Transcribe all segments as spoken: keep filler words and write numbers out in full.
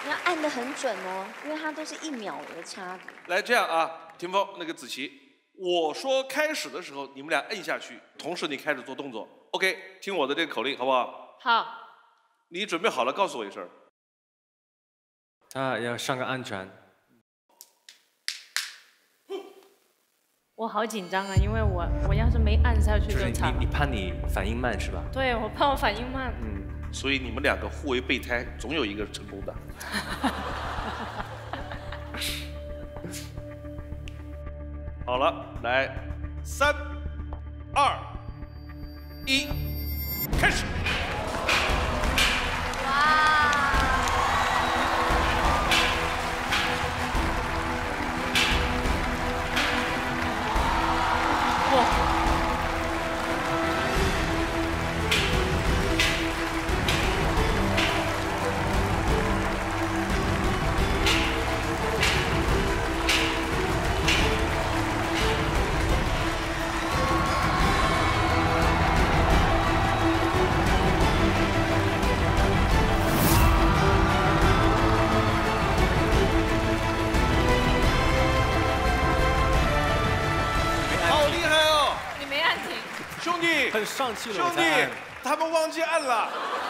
你要按得很准哦，因为它都是一秒的差别。 来，这样啊，霆锋，那个子琪，我说开始的时候，你们俩摁下去，同时你开始做动作。OK， 听我的这个口令，好不好？ 好。 你准备好了，告诉我一声。 啊，要上个安全。 我好紧张啊，因为我我要是没按下去就惨了。 你你怕你反应慢是吧？ 对，我怕我反应慢。 嗯，所以你们两个互为备胎，总有一个成功的。好了，来，三、二、一，开始。 哇！ 哇！ 兄弟， 很上气了， 兄弟，他们忘记按了。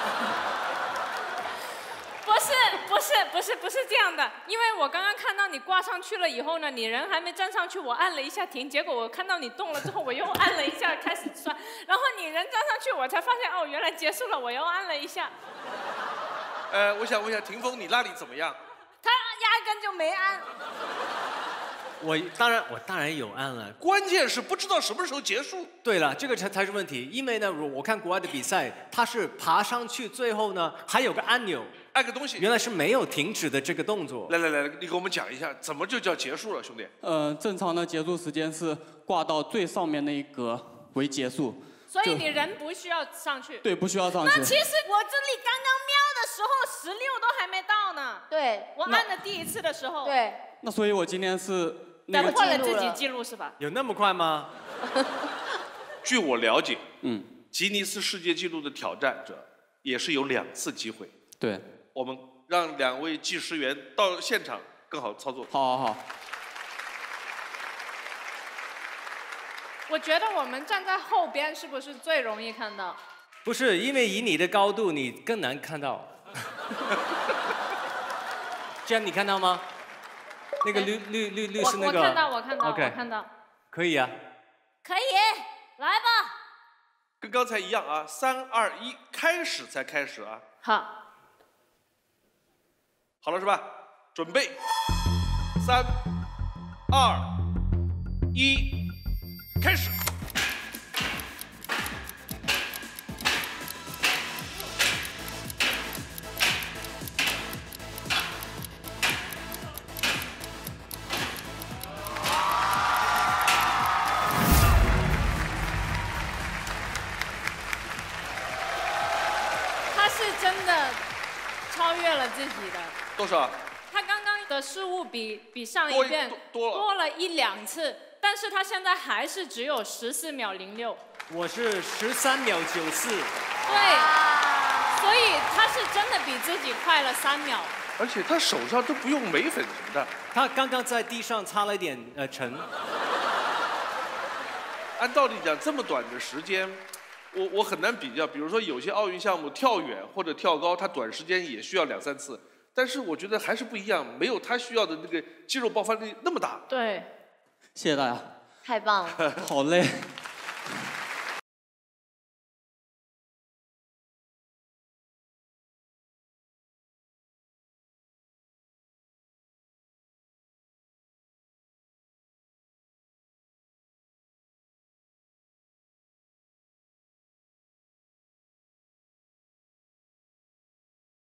不是不是不是不是这样的，因为我刚刚看到你挂上去了以后呢，你人还没站上去，我按了一下停，结果我看到你动了之后，我又按了一下开始算，然后你人站上去，我才发现哦，原来结束了，我又按了一下。 呃，我想问一下，霆锋，你那里怎么样？ 他压根就没按。 我当然，我当然有按了。 关键是不知道什么时候结束。 对了，这个才才是问题。因为呢，我看国外的比赛，它是爬上去，最后呢还有个按钮， 按个东西。 原来是没有停止的这个动作。 来来来，你给我们讲一下，怎么就叫结束了，兄弟？ 呃，正常的结束时间是挂到最上面那一格为结束。 所以你人不需要上去。 对，不需要上去。 那其实我这里刚刚瞄的时候，十六都还没到呢。 对， 我按的第一次的时候。 对。 那所以我今天是。 打破了自己记录是吧？ 有那么快吗？ 据我了解， 嗯， 吉尼斯世界纪录的挑战者也是有两次机会。 对， 我们让两位计时员到现场更好操作。 好，好，好。 我觉得我们站在后边是不是最容易看到？ 不是，因为以你的高度，你更难看到。这样你看到吗？那个绿绿绿绿是那个， 我看到，我看到， okay. 我看到， 可以啊， 可以，来吧， 跟刚才一样啊，三二一，开始才开始啊。 好， 好了是吧？准备，三二一，开始。 真的超越了自己的多少？ 他刚刚的失误比比上一遍多多多了一两次，但是他现在还是只有十四秒零六。 我是十三秒九四。 对，所以他是真的比自己快了三秒。 而且他手上都不用眉粉什么的， 他刚刚在地上擦了一点呃尘。 按道理讲，这么短的时间。我我很难比较，比如说有些奥运项目跳远或者跳高，它短时间也需要两三次，但是我觉得还是不一样，没有他需要的那个肌肉爆发力那么大。 对， 谢谢大家。 太棒了。 好累。